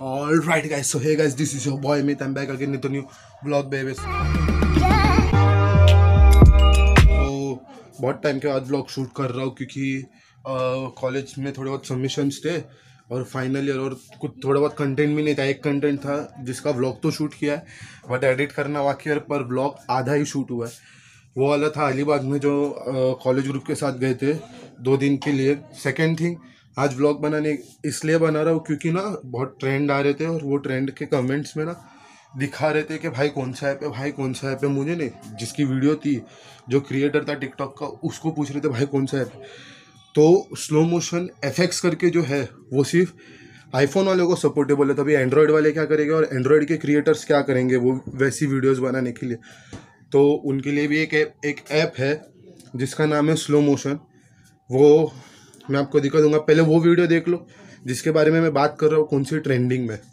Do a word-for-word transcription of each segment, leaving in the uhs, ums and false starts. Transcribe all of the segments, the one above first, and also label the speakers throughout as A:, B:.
A: All right, guys. So hey, guys, this is your boy Amit. I'm back again with a new vlog, baby. So बहुत time के बाद vlog shoot कर रहा हूँ क्योंकि college में थोड़े बहुत सबमिशंस थे और फाइनल ईयर और कुछ थोड़ा बहुत कंटेंट भी नहीं था। एक कंटेंट था जिसका व्लॉग तो शूट किया है बट एडिट करना बाकी है, पर व्लॉग आधा ही शूट हुआ है। वो वाला था अलीबाग में जो कॉलेज ग्रुप के साथ गए थे दो दिन के लिए। सेकंड थिंग, आज व्लॉग बनाने इसलिए बना रहा हूँ क्योंकि ना बहुत ट्रेंड आ रहे थे और वो ट्रेंड के कमेंट्स में ना दिखा रहे थे कि भाई कौन सा ऐप है, भाई कौन सा ऐप है। मुझे नहीं, जिसकी वीडियो थी जो क्रिएटर था टिकटॉक का, उसको पूछ रहे थे भाई कौन सा ऐप है। तो स्लो मोशन एफएक्स करके जो है वो सिर्फ आईफोन वाले को सपोर्टेबल है, तभी एंड्रॉयड वाले क्या करेंगे और एंड्रॉयड के क्रिएटर्स क्या करेंगे वो वैसी वीडियोस बनाने के लिए। तो उनके लिए भी एक ऐप एक ऐप है जिसका नाम है स्लो मोशन। वो मैं आपको दिखा दूंगा, पहले वो वीडियो देख लो जिसके बारे में मैं बात कर रहा हूँ, कौन सी ट्रेंडिंग में।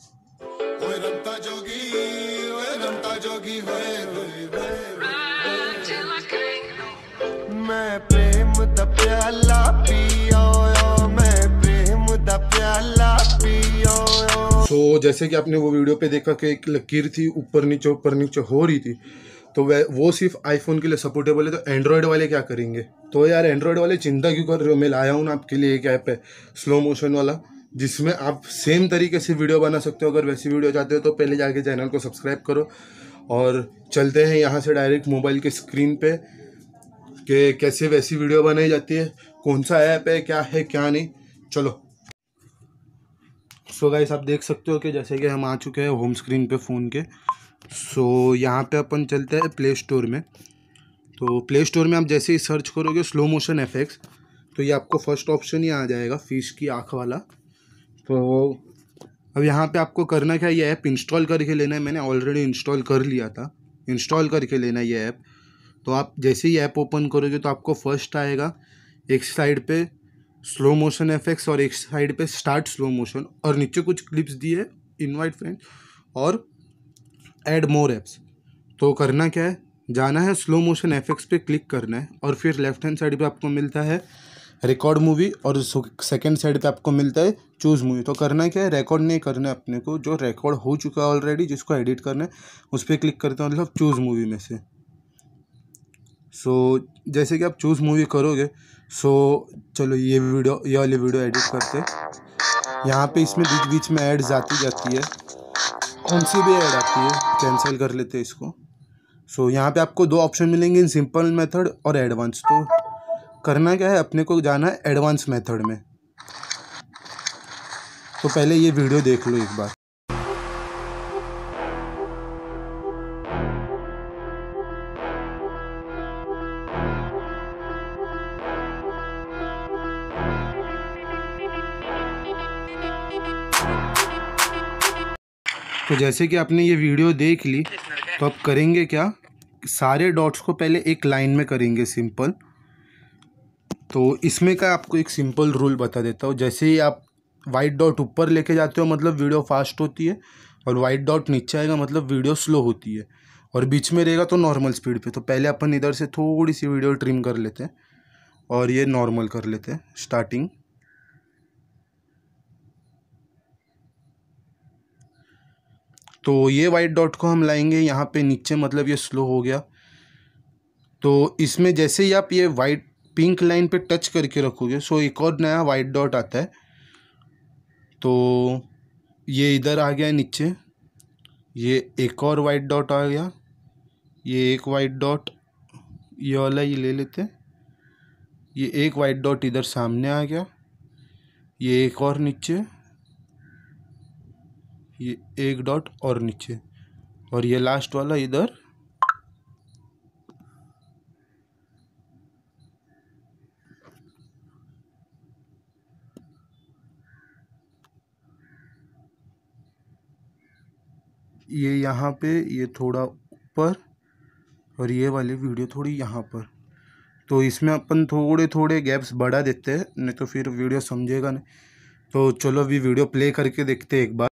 A: मैं प्रेम दा प्याला पियो, मैं प्रेम दा प्याला पियो। सो जैसे कि आपने वो वीडियो पे देखा कि एक लकीर थी ऊपर नीचे ऊपर नीचे हो रही थी, तो वह वो सिर्फ आईफोन के लिए सपोर्टेबल है। तो एंड्रॉयड वाले क्या करेंगे? तो यार एंड्रॉयड वाले चिंता क्यों कर रहे हो? मैं लाया हूँ ना आपके लिए एक ऐप है स्लो मोशन वाला, जिसमें आप सेम तरीके से वीडियो बना सकते हो। अगर वैसी वीडियो चाहते हो तो पहले जाके चैनल को सब्सक्राइब करो और चलते हैं यहाँ से डायरेक्ट मोबाइल के स्क्रीन पे कि कैसे वैसी वीडियो बनाई जाती है, कौन सा ऐप है, क्या है क्या नहीं। चलो। सो गाइस, आप देख सकते हो कि जैसे कि हम आ चुके हैं होम स्क्रीन पे फ़ोन के। सो यहाँ पे अपन चलते हैं प्ले स्टोर में। तो प्ले स्टोर में आप जैसे ही सर्च करोगे स्लो मोशन एफएक्स, तो ये आपको फर्स्ट ऑप्शन ही आ जाएगा, फिश की आँख वाला। तो अब यहाँ पे आपको करना क्या, ये ऐप इंस्टॉल करके लेना है। मैंने ऑलरेडी इंस्टॉल कर लिया था, इंस्टॉल करके लेना है ये ऐप। तो आप जैसे ही ऐप ओपन करोगे तो आपको फर्स्ट आएगा एक साइड पे स्लो मोशन एफएक्स और एक साइड पे स्टार्ट स्लो मोशन, और नीचे कुछ क्लिप्स दिए, इनवाइट फ्रेंड्स और ऐड मोर एप्स। तो करना क्या है, जाना है स्लो मोशन एफएक्स पे क्लिक करना है और फिर लेफ्ट हैंड साइड पे आपको मिलता है रिकॉर्ड मूवी और सेकंड साइड पे आपको मिलता है चूज़ मूवी। तो करना क्या है, रिकॉर्ड नहीं करना है अपने को, जो रिकॉर्ड हो चुका है ऑलरेडी जिसको एडिट करना है उस पर क्लिक करते हैं, मतलब चूज़ मूवी में से। सो so, जैसे कि आप चूज़ मूवी करोगे, सो so, चलो ये वीडियो ये वाली वीडियो एडिट करते हैं। यहाँ पे इसमें बीच बीच में ऐड्स आती जाती है, कौन सी भी ऐड आती है कैंसिल कर लेते हैं इसको। सो so, यहाँ पे आपको दो ऑप्शन मिलेंगे, सिंपल मेथड और एडवांस। तो करना क्या है, अपने को जाना है एडवांस मेथड में। तो पहले ये वीडियो देख लो एक बार। तो जैसे कि आपने ये वीडियो देख ली, तो अब करेंगे क्या, सारे डॉट्स को पहले एक लाइन में करेंगे सिंपल। तो इसमें का आपको एक सिंपल रूल बता देता हूँ। जैसे ही आप वाइट डॉट ऊपर लेके जाते हो मतलब वीडियो फास्ट होती है, और वाइट डॉट नीचे आएगा मतलब वीडियो स्लो होती है, और बीच में रहेगा तो नॉर्मल स्पीड पे। तो पहले अपन इधर से थोड़ी सी वीडियो ट्रिम कर लेते हैं और ये नॉर्मल कर लेते हैं स्टार्टिंग। तो ये वाइट डॉट को हम लाएंगे यहाँ पे नीचे, मतलब ये स्लो हो गया। तो इसमें जैसे ही आप ये वाइट पिंक लाइन पे टच करके रखोगे, सो एक और नया वाइट डॉट आता है। तो ये इधर आ गया नीचे, ये एक और वाइट डॉट आ गया, ये एक वाइट डॉट ये वाला ये ले लेते हैं, ये एक वाइट डॉट इधर सामने आ गया, ये एक और नीचे, ये एक डॉट और नीचे, और ये लास्ट वाला इधर। ये यहाँ पे, ये थोड़ा ऊपर, और ये वाली वीडियो थोड़ी यहाँ पर। तो इसमें अपन थोड़े थोड़े गैप्स बढ़ा देते हैं, नहीं तो फिर वीडियो समझेगा नहीं। तो चलो अभी वीडियो प्ले करके देखते हैं एक बार।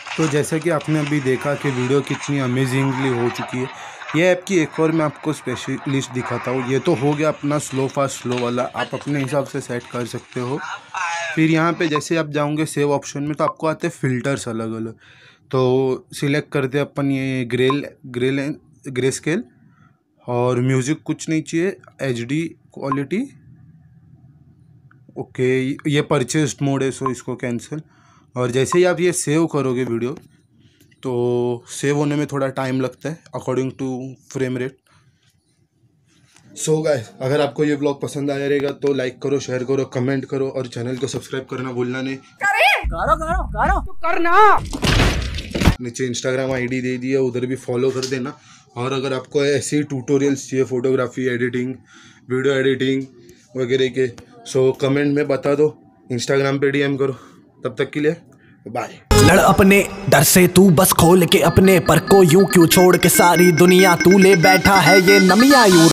A: तो जैसा कि आपने अभी देखा कि वीडियो कितनी अमेजिंगली हो चुकी है, ये ऐप की एक और मैं आपको स्पेशलिस्ट दिखाता हूँ। ये तो हो गया अपना स्लो फास्ट स्लो वाला, आप अपने हिसाब से सेट कर सकते हो। फिर यहाँ पे जैसे आप जाओगे सेव ऑप्शन में, तो आपको आते हैं फ़िल्टर्स अलग अलग। तो सिलेक्ट करते हैं अपन ये ग्रेल ग्रेल ग्रे स्केल, और म्यूज़िक कुछ नहीं चाहिए, एच डी क्वालिटी। ओके, ये परचेस्ड मोड है, सो इसको कैंसिल। और जैसे ही आप ये सेव करोगे वीडियो, तो सेव होने में थोड़ा टाइम लगता है according to frame rate. So guys, अगर आपको ये व्लॉग पसंद आया रहेगा तो लाइक करो, शेयर करो, कमेंट करो और चैनल को सब्सक्राइब करना भूलना नहीं।
B: करो करो करो तो करना।
A: नीचे इंस्टाग्राम आईडी दे दी है, उधर भी फॉलो कर देना। और अगर आपको ऐसे ही ट्यूटोरियल्स चाहिए फोटोग्राफी, एडिटिंग, वीडियो एडिटिंग वगैरह के, सो कमेंट में बता दो, इंस्टाग्राम पे डीएम करो। तब तक के लिए बाय।
C: लड़ अपने डर से तू बस खोल के अपने पर को यूं क्यों छोड़ के सारी दुनिया तू ले बैठा है ये नमिया यूं।